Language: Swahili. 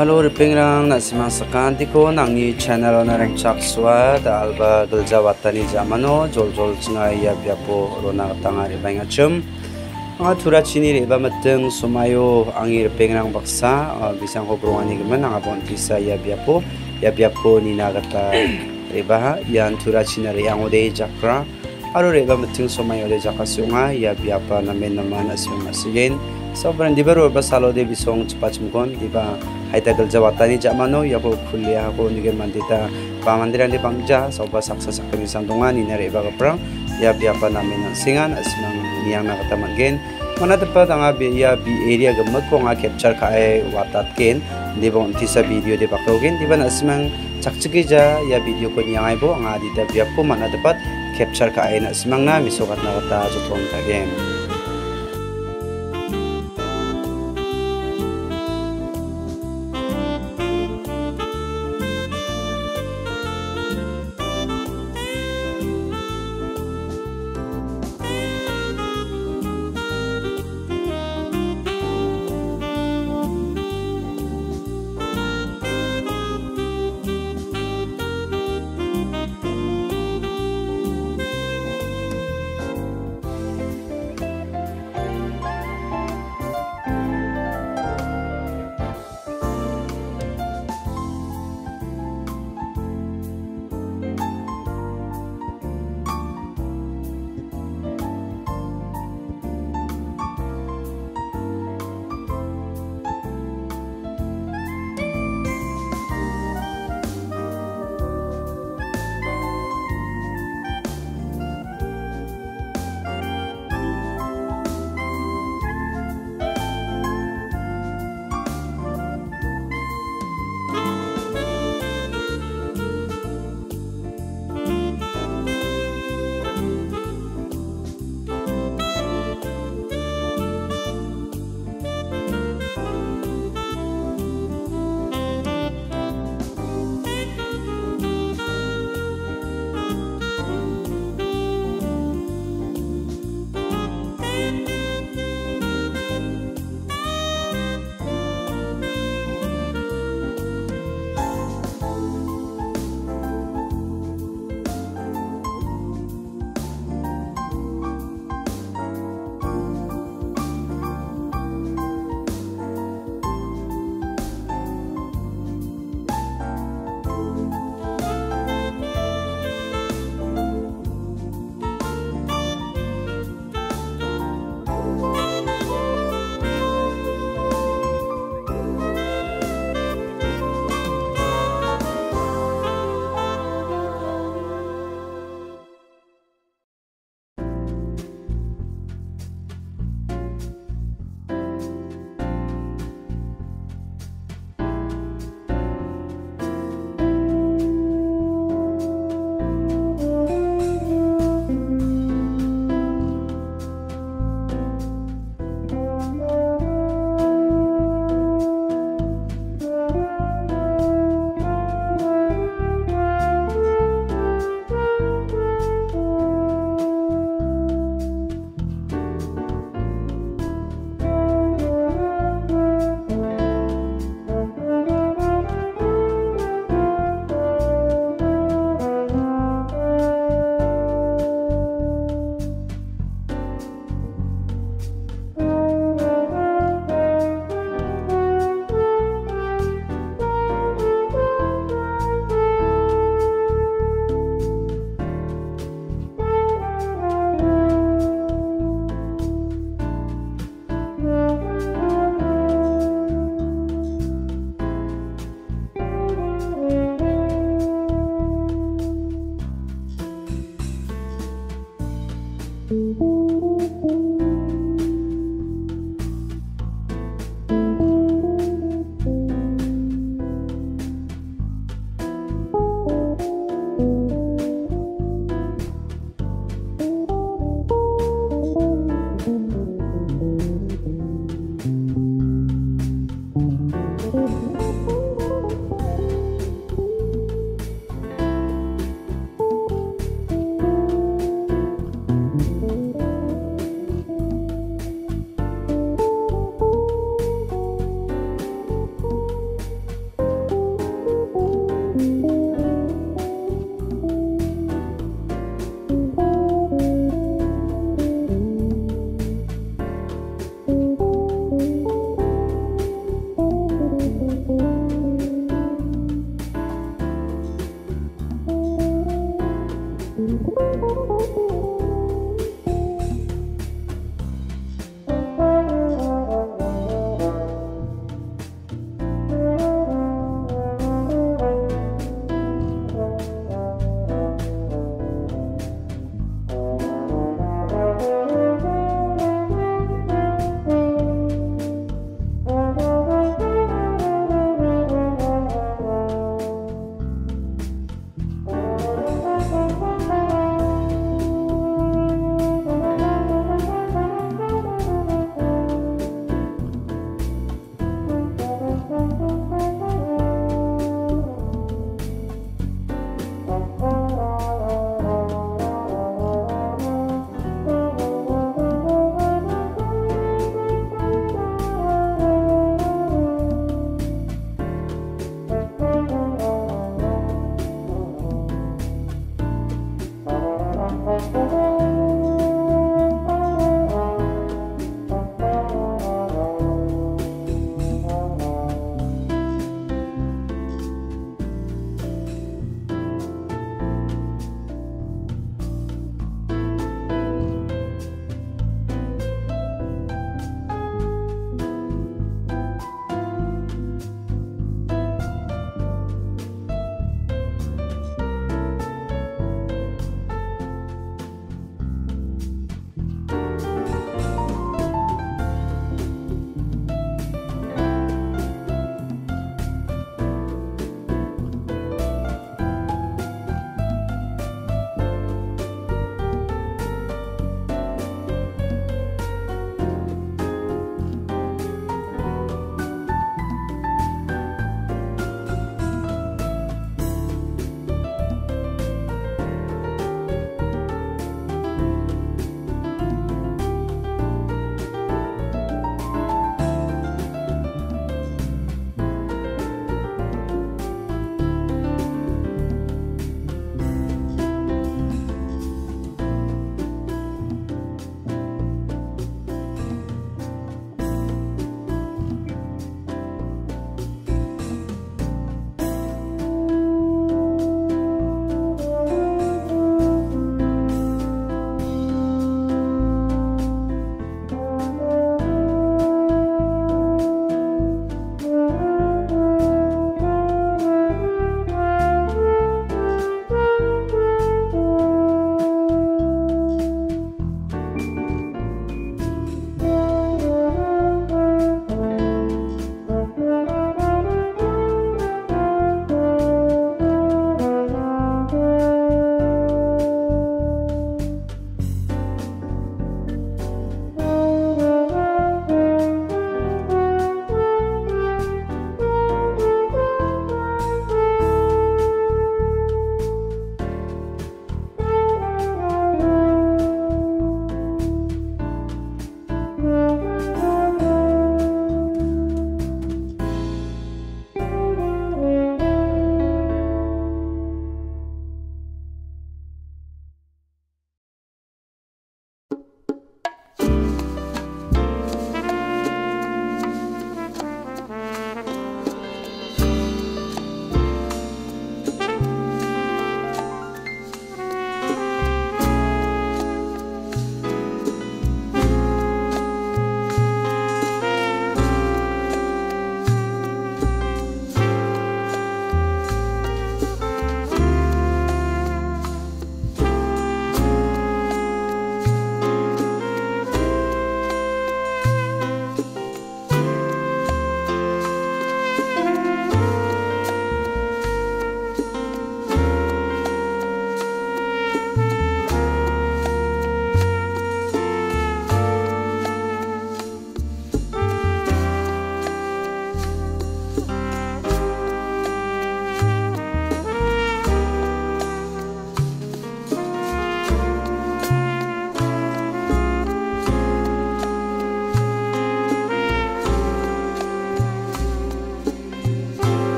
Halo ripengrang nasimang sakanti ko nangni channel na reng chakswa da alba galjawatani jamano jol chinga ya biapo rona tanga ribang achum anga thura chini reba mateng sumayo angi ripengrang baksa bisang ko brongani gemen anga bontisa ya biapo nina gata reba yan thura china re angode jakra aro reba mateng sumayo de jakasunga ya biapa namen namana simasigen Sobrang di ba ro ba salo de bisong chupachmgon di ba haita galjawatani jamano ya ko kuliah ko nigen mandita pamandiran di bangja soba saksa sakni sandungan ni nare ba prang ya biapa namin singan asmang niyang nakatamangen mana tepat ang ya bi area gamot ko nga capture kae watat ken di ba untisa video di bakrogen di ba asmang chakchikija ya video ko niyang ay bo ang adita biapo mana tepat capture kae na asmang na misukat na kata jotong kagem